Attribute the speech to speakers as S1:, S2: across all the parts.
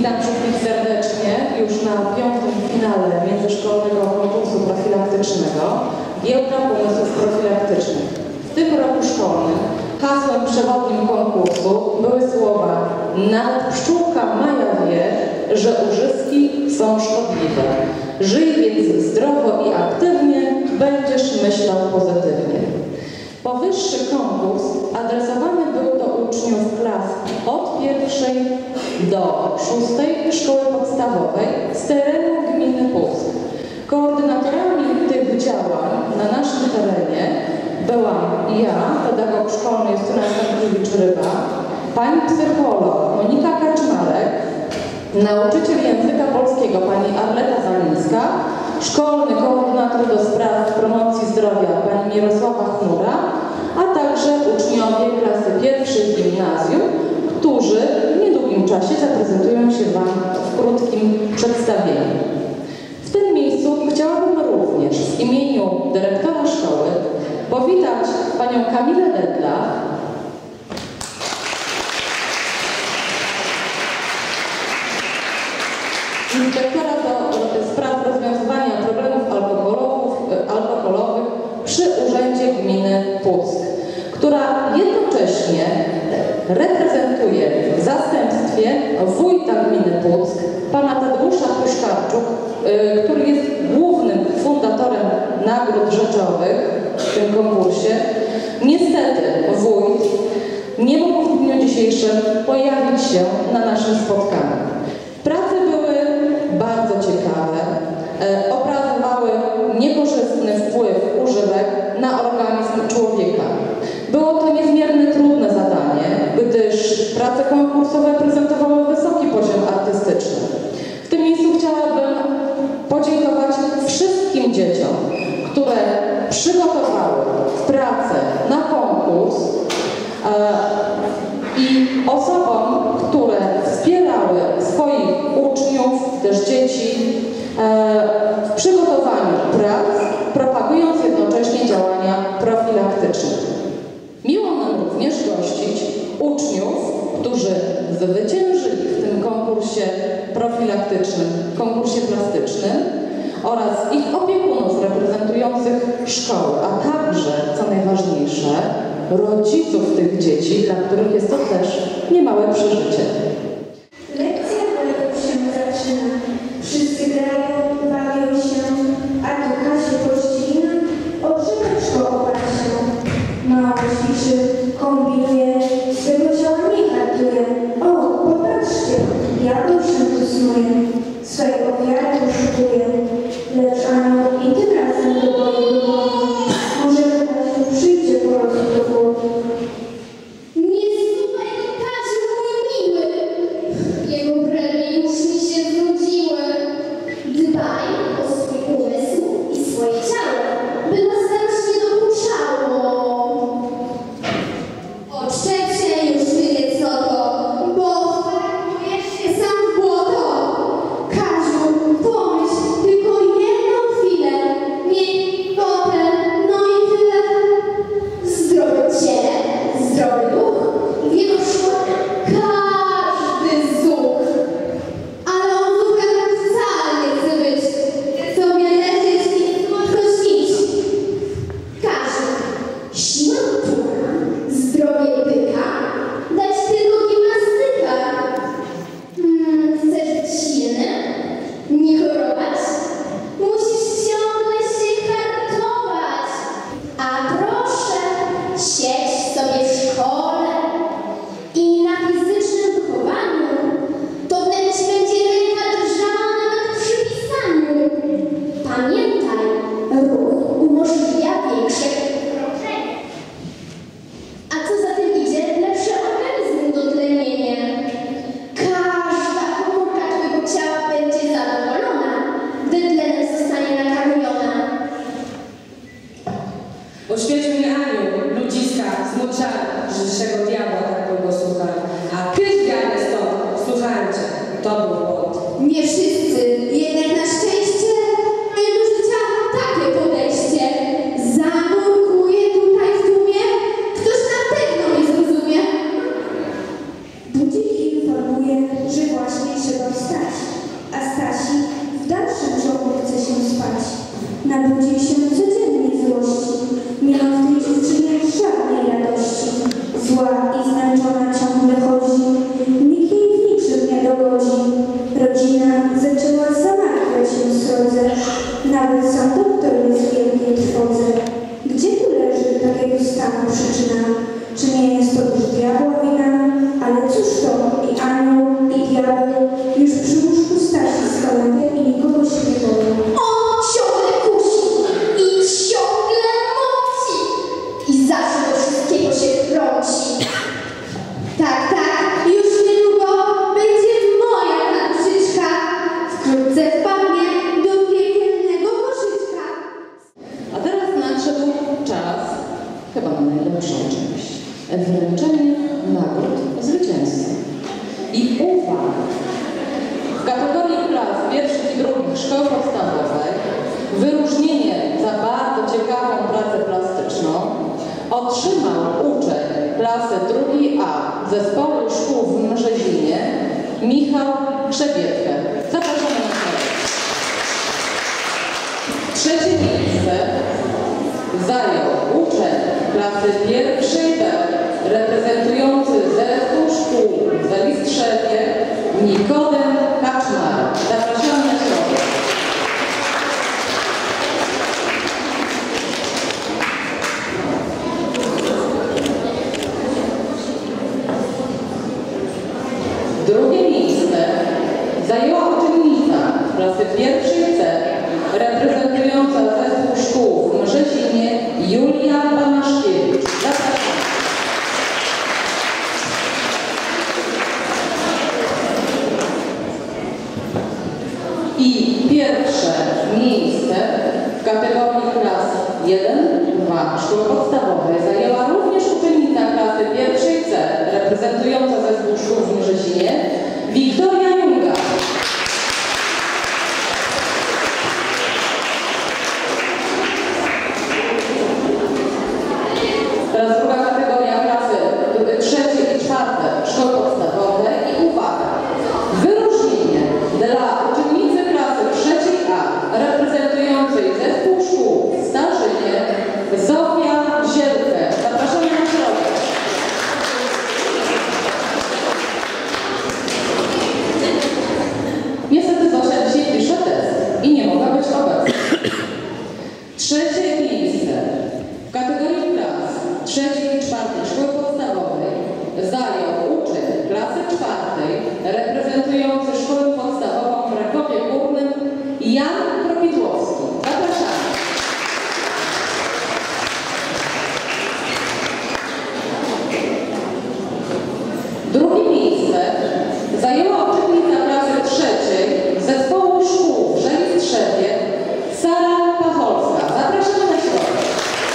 S1: Witam wszystkich serdecznie już na 5. finale międzyszkolnego konkursu profilaktycznego Giełda Pomysłów Profilaktycznych. W tym roku szkolnym hasłem przewodnim konkursu były słowa: nawet pszczółka Maja wie, że użyski są szkodliwe. Żyj więc zdrowo i aktywnie, będziesz myślał pozytywnie. Powyższy konkurs adresowany był do uczniów klas od 1. do 6. szkoły podstawowej z terenu gminy Puck. Koordynatorami tych działań na naszym terenie byłam ja, pedagog szkolny Justyna Stankiewicz-Ryba, pani psycholog Monika Kaczmarek, nauczyciel języka polskiego pani Arleta Walińska, szkolny koordynator do spraw promocji zdrowia pani Mirosława Chmura, a także uczniowie klasy 1 gimnazjum, którzy w niedługim czasie zaprezentują się Wam w krótkim przedstawieniu. W tym miejscu chciałabym również w imieniu dyrektora szkoły powitać panią Kamilę Dedlach, inspektora do spraw rozwiązywania problemów alkoholowych przy Urzędzie Gminy Puck, która jednocześnie reprezentuje w zastępstwie wójta gminy Puck, pana Tadeusza Puszkarczuk, który jest głównym fundatorem nagród rzeczowych w tym konkursie. Niestety wójt nie mógł w dniu dzisiejszym pojawić się na naszym spotkaniu. Prace były bardzo ciekawe, obrazowały niekorzystny wpływ używek na organizm człowieka. Było to niezmiernie trudne zadanie, gdyż prace konkursowe prezentowały wysoki poziom artystyczny. W tym miejscu chciałabym podziękować wszystkim dzieciom, które przygotowały pracę na konkurs i osobom, które wspierały swoich uczniów, też dzieci w przygotowaniu prac, propagując jednocześnie działania profilaktyczne. Miło nam również gościć uczniów, którzy zwyciężyli w tym konkursie profilaktycznym, konkursie plastycznym oraz ich opiekunów reprezentujących szkoły, a także, co najważniejsze, rodziców tych dzieci, dla których jest to też niemałe przeżycie.
S2: Lekcja wolno się zaczyna. Wszyscy grają, bawią się, a tu Kasia pościna, oczyneczko opatrzą. Mało ćwiczy, kombinuje, swego ciała nie hartuje. O, popatrzcie, diabeł się tu snuje, swojej ofiary poszukuje. Lecz anioł i tym razem do boju domowy. Może Kasiu przyjdzie po prostu do głowy.
S3: Nie słuchaj, Kasiu, mój miły. Jego premie już mi się znudziły. Dbaj o swój umysł i swoje ciało, by na starość nie dokuczało. O 3 już tyle co to, bo wpatrujesz się sam w błoto. Kasiu, pomyśl tylko jedną chwilę. Miej potem, no i tyle. Zdrowe ciele, zdrowy duch, w jego szkole każdy zuch. Ale on zuchem wcale nie chce być, chce sobie leżeć i słodko śnić. Kasiu, siła pura, zdrowie byka, dać tylko gimnastyka. Chcesz być silny? Nie chorować? Musisz ciągle się hartować. A proszę, siedź sobie w szkole i na fizycznym wychowaniu to wręcz będzie ręka drżała nawet przy pisaniu. Pamiętaj, ruch umożliwia większe krążenie. A co za tym idzie, lepsze organizmu dotlenienie. Każda komórka twojego ciała będzie zadowolona, gdy tlenem zostanie nakarmiona.
S4: Oświeć mnie Aniu, ludziska, zmoczary, że czego diabła tak długo słuchali. A kysz wiarę stąd, słuchajcie, to był błąd.
S3: Nie wszyscy, jednak na szczęście mają do życia takie podejście. Zanurkuję tutaj w tłumie, ktoś na pewno mnie zrozumie.
S2: Budzik informuje, że właśnie trzeba wstać. dogodzi. Rodzina zaczęła zamartwiać się srodze. Nawet sam doktor jest w wielkiej trwodze. Gdzie tu leży takiego stanu przyczyna? Czy nie jest to już diabła wina? Ale cóż to? I anioł, i diabeł już przy łóżku Stasi z kolekiem i nikogo się nie boją.
S3: On ciągle kusi i ciągle moci i zawsze do wszystkiego się trąci. Tak, już niedługo będzie moja nadużyczka. Wkrótce wpadnie do piekielnego koszyczka.
S1: A teraz nadszedł czas, chyba na najlepszą część, wręczenie nagród zwycięzcy. I uwaga! W kategorii klas pierwszych i drugich szkoły podstawowej wyróżnienie za bardzo ciekawą pracę plastyczną otrzymał uczeń klasy drugiej A Zespołu Szkół w Mrzezinie Michał Krzebietkę. Zapraszamy na salę. Trzecie miejsce zajął uczeń klasy pierwszej B reprezentujący zespół szkół w Zalistrzewie Nikodem Kaczmar. Zapraszamy na środek. Drugie miejsce zajęła uczennica klasy pierwszej C reprezentująca zespół szkół w Mrzezinie Julia Banaszkiewicz. Zapraszam. I pierwsze miejsce w kategorii klas 1-2 szkoły podstawowej zajęła również uczennica klasy pierwszej C reprezentująca zespół szkół w Mrzezinie Wiktoria Junga. Teraz druga kategoria klasy trzecie i czwarte szkoły podstawowej i uwaga, wyróżnienie dla uczennicy klasy trzeciej A reprezentującej zespół szkół w Starzynie Zofia Zielkę. Zapraszamy na środek. Niestety Zosia dzisiaj pisze test i nie mogła być obecna. Trzecie miejsce w kategorii klas trzeciej i czwartej szkoły podstawowej zajął uczeń klasy czwartej reprezentujący szkołę podstawową w Rakowie Górnym Jan Kropidłowski. Zapraszamy. Drugie miejsce zajęła uczennica klasy trzeciej zespołu szkół w Żelistrzewie Sara Pacholska. Zapraszamy na środek.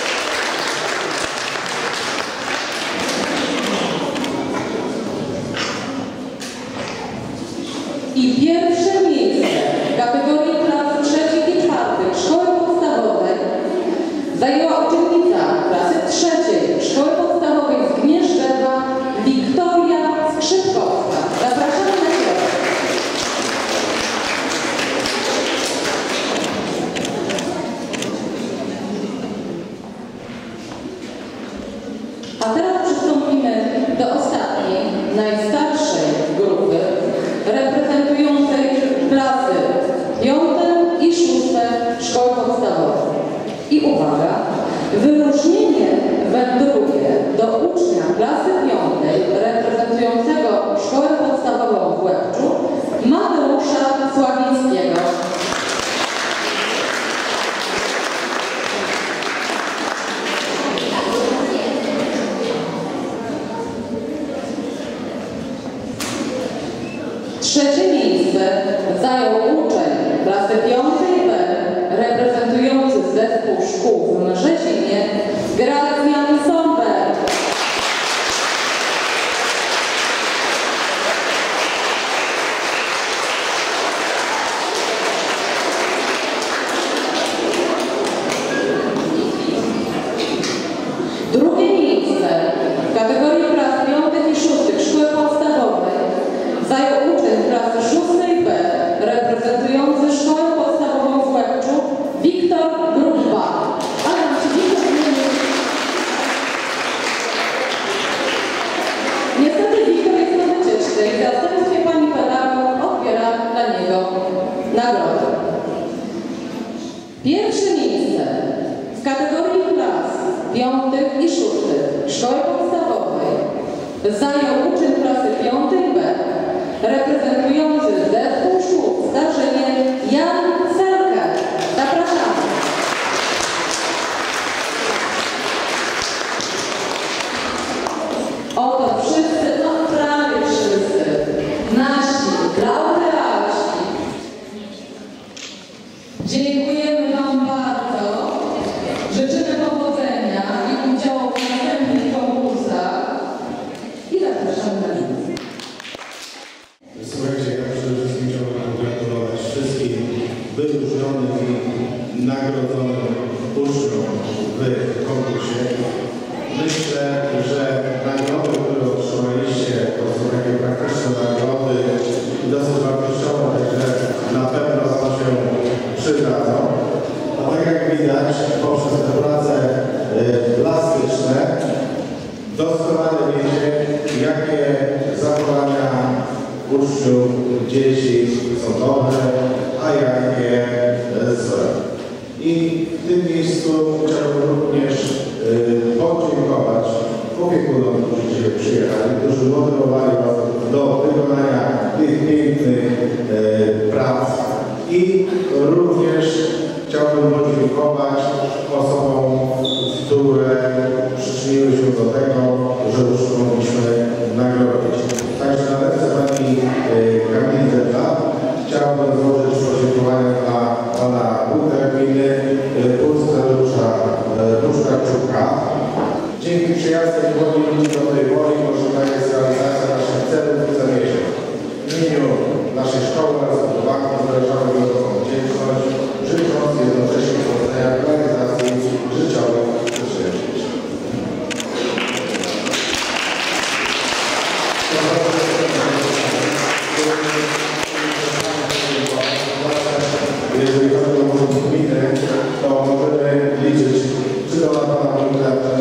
S1: I pierwsze miejsce w kategorii klas trzecich i czwartych szkoły podstawowej zajęła uczennica klasy trzeciej szkoły podstawowej z Gnieżdżewa Wiktoria Skrzypkowska. Zapraszamy na środek. A teraz przystąpimy do ostatniej, najstarszej grupy reprezentującej klasy piąte i szóste szkoły podstawowej. I uwaga, wyróżnienie wędruje do ucznia klasy piątej reprezentującego szkołę podstawową w Łebczu Mateusza Sławińskiego. Trzecie miejsce zajął uczeń klasy piątej B reprezentujący zespół szkół w Mrzezinie Gracjan Somber. Drugie miejsce w kategorii klas piątych i szóstych szkoły podstawowej zajął uczeń klasy szóstej B reprezentujący szkołę podstawową w Łebczu Wiktor Gruba. Ale nam się Wiktor
S5: dzieci są dobre, a jakie złe. I w tym miejscu chciałbym również podziękować opiekunom, którzy dzisiaj przyjechali, którzy motywowali Was do wykonania tych pięknych prac. I również chciałbym podziękować osobom, które przyczyniły się do tego, że już mogliśmy nagrodzić. Także na ręce pani Kamili Zedla chciałbym złożyć podziękowania dla pana wójta gminy Puszcza Dzięki przyjaznej młodej ludzi do tej woli możliwa jest realizacja naszych celów i zamierzeń. W imieniu naszej szkoły oraz budowlanych wyrażamy głęboką wdzięczność, życząc jednocześnie powodzenia w realizacji życiowych przedsięwzięć. Jeżeli chodzi o gminy, to możemy liczyć czy to na pana wójta,